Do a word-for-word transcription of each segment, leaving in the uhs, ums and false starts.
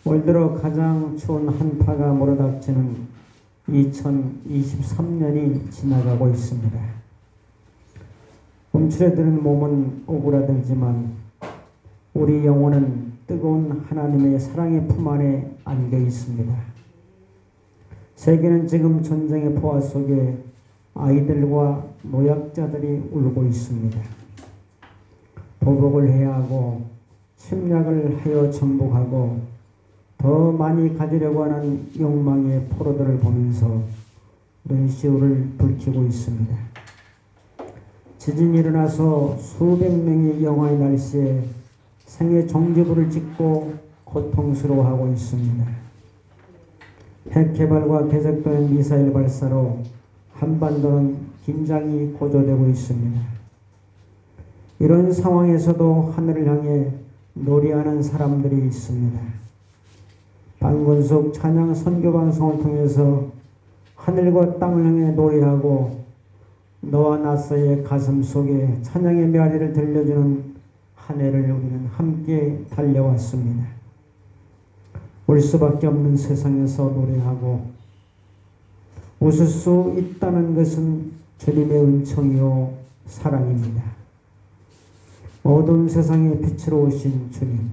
올 들어 가장 추운 한파가 몰아닥치는 이천이십삼 년이 지나가고 있습니다. 움츠러드는 몸은 오그라들지만 우리 영혼은 뜨거운 하나님의 사랑의 품 안에 안겨 있습니다. 세계는 지금 전쟁의 포화 속에 아이들과 노약자들이 울고 있습니다. 보복을 해야 하고 침략을 하여 정복하고 더 많이 가지려고 하는 욕망의 포로들을 보면서 눈시울을 붉히고 있습니다. 지진이 일어나서 수백 명이 영하의 날씨에 생애 종지부를 찍고 고통스러워하고 있습니다. 핵 개발과 계속되는 미사일 발사로 한반도는 긴장이 고조되고 있습니다. 이런 상황에서도 하늘을 향해 노래하는 사람들이 있습니다. 방건숙 찬양 선교 방송을 통해서 하늘과 땅을 향해 노래하고 너와 나 사이의 가슴 속에 찬양의 메아리를 들려주는 한 해를 우리는 함께 달려왔습니다. 울 수밖에 없는 세상에서 노래하고 웃을 수 있다는 것은 주님의 은총이요 사랑입니다. 어두운 세상에 빛으로 오신 주님,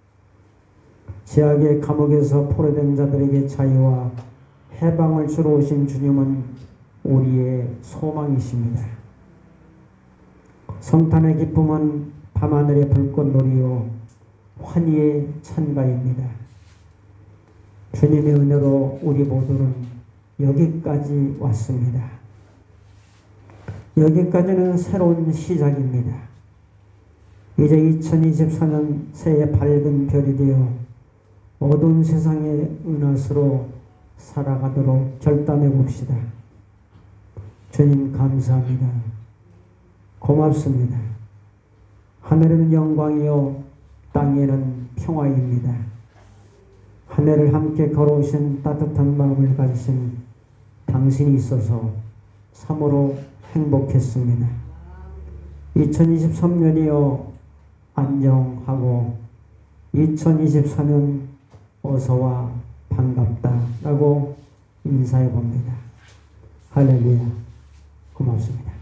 죄악의 감옥에서 포로된 자들에게 자유와 해방을 주러 오신 주님은 우리의 소망이십니다. 성탄의 기쁨은 밤하늘의 불꽃놀이요 환희의 찬가입니다. 주님의 은혜로 우리 모두는 여기까지 왔습니다. 여기까지는 새로운 시작입니다. 이제 이천이십사 년 새해 밝은 별이 되어 어두운 세상의 은하수로 살아가도록 결단해 봅시다. 주님 감사합니다. 고맙습니다. 하늘에는 영광이요 땅에는 평화입니다. 한 해를 함께 걸어오신 따뜻한 마음을 가지신 당신이 있어서 참으로 행복했습니다. 이천이십삼 년이요 안녕하고 이천이십사 년 어서와 반갑다 라고 인사해 봅니다. 할렐루야. 고맙습니다.